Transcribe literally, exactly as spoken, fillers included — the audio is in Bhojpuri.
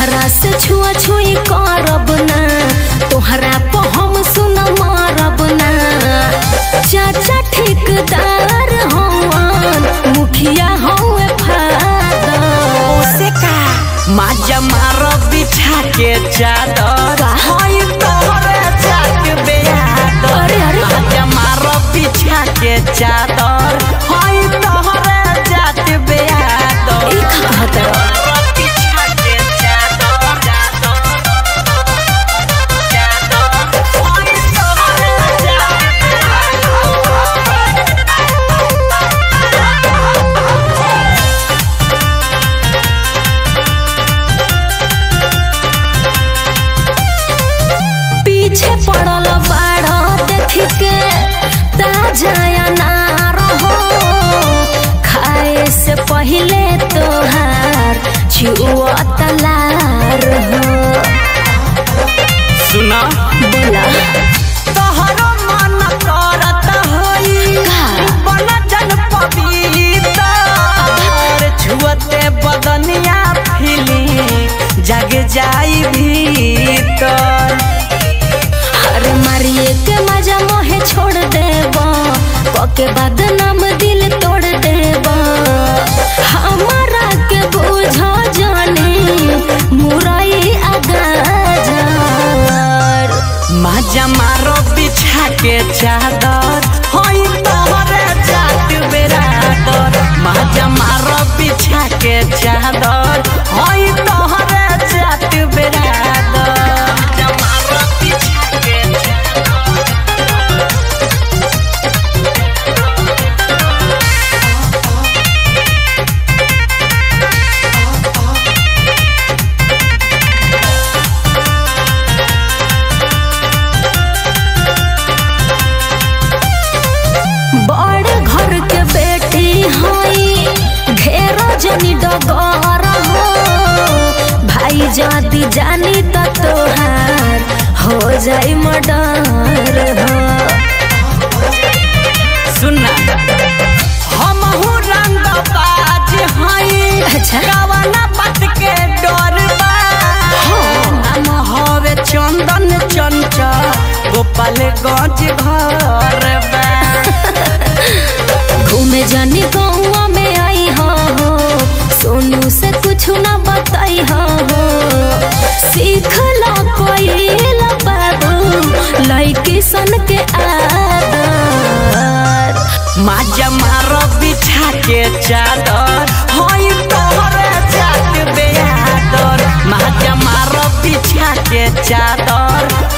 तोहरा से छुआ छुई करब ना, तोहरा पे हम सुन मारब ना। चाचा ठेकेदार हवन, मुखिया हवे फादर। ओसे का माजा मारो बिछा के चादर, होई तोहरे जात बेयादर। अरे अरे माजा मारो बिछा के चादर, होई तोहरे जात बेयादर। ई कहत बिछा के चादर, चादर, चादर, होई तोहरे जात पीछे पड़ल बाड़ा देख के ताजा ना रहो। खाए से पहले तोहार छुआ तलार हो। सुना बोला तोहरो मन करत होई बन जन पवित्र। छुअते बदनिया फिली जग जाई भीतर। अरे मारिए के मजा मोहे छोड़ देबो, पके बाद नाम दिल तोड़ देबो। हमारा के बुझो जानी मुरई अगाजार। माजा मारो बिछा के चादर, होई तोहरे जात बेरादर। माजा मारो बिछा के चादर, होई तोहरे जात बेरादर। माजा मारो बिछा के बड़ घर के बेटी हई, घेरो जनी डगर हो। भाई जाती जानी त तोहार हो जाई मर्डर हो। सुनना हमहू रंग बाज हई। अच्छा। कवना बात के डर बा, नाम हवे चंदन चंचल, गोपालगंज घर बा। घूमे जानी गौवा में आई हो, सोनू से कुछ ना बताई हो। सीख लो कोई बाबू लड़की सन के आदर। माजा मारो बिछा के चादर, होई तोहरे जात बेयादर। माजा मारो बिछा के चादर,